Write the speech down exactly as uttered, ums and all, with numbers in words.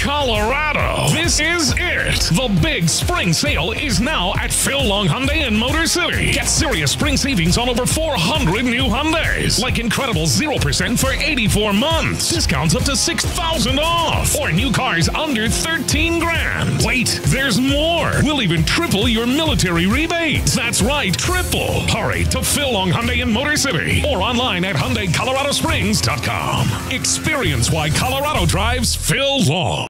Colorado. This is it. The big spring sale is now at Phil Long Hyundai in Motor City. Get serious spring savings on over four hundred new Hyundais. Like incredible zero percent for eighty-four months. Discounts up to six thousand off. Or new cars under thirteen grand. Wait, there's more. We'll even triple your military rebates. That's right, triple. Hurry to Phil Long Hyundai in Motor City or online at Hyundai Colorado Springs dot com. Experience why Colorado drives Phil Long.